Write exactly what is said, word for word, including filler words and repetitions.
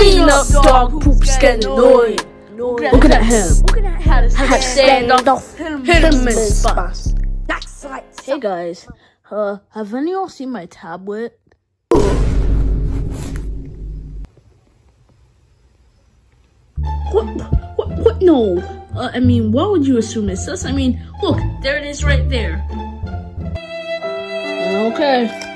Clean up dog poop's getting annoying. Look at him. Had to stand off. Hit him in his spots. Hey guys, uh, have any of y'all seen my tablet? What? What? What? No. Uh, I mean, why would you assume it's us? I mean, look, there it is right there. Okay.